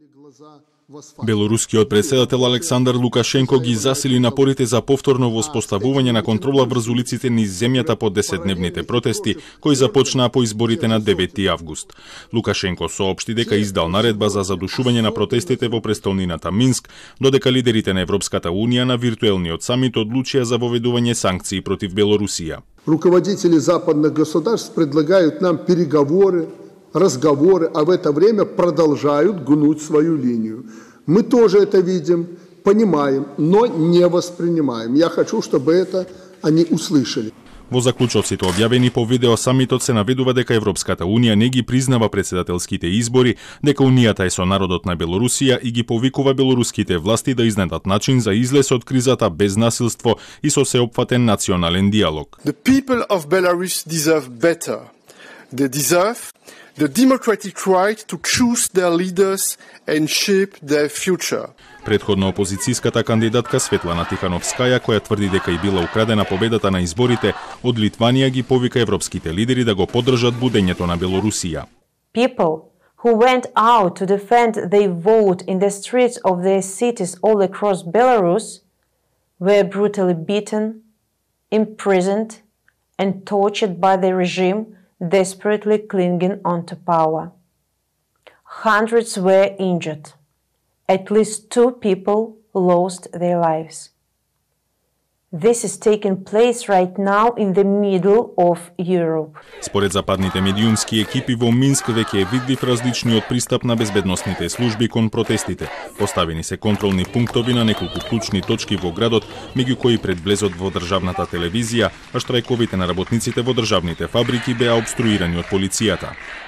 Белорускиот претседател Александар Лукашенко ги засили напорите за повторно воспоставување на контрола врз улиците низ земјата по 10-дневните протести, кои започнаа по изборите на 9 август. Лукашенко соопшти дека издал наредба за задушување на протестите во престолнината Минск, додека лидерите на Европската Унија на виртуелниот самит одлучија за воведување санкции против Белорусија. Руководители западных государств предлагают нам переговоры, разговоры, а в это время продолжают гнуть свою линию. Мы тоже это видим, понимаем, но не воспринимаем. Я хочу, чтобы это они услышали. Во заклучоците објавени по видео самитот се наведува дека Европската Унија не ги признава претседателските избори, дека Унијата е со народот на Белорусија и ги повикува белоруските власти да изнедат начин за излез од кризата без насилство и со сеопфатен национален диалог. The people of Belarus deserve better. They deserve the democratic right to choose their leaders and shape their future. Предходно опозицијската кандидатка Светлана Тихановскаја, која тврди дека и била украдена победата на изборите, од Литванија ги повика европските лидери да го поддржат будењето на Белорусија. People who went out to defend their vote in the streets of their cities all across Belarus were brutally beaten, imprisoned and tortured by the regime desperately clinging onto power. Hundreds were injured. At least 2 people lost their lives. This is taking place right now in the middle of Europe. Според западните медиумски екипи во Минск веќе е видлив различниот пристап на безбедносните служби кон протестите. Поставени се контролни пунктови на неколку клучни точки во градот, меѓу кои пред влезот во државната телевизија, а штрајковите на работниците во државните фабрики беа обструирани од полицијата.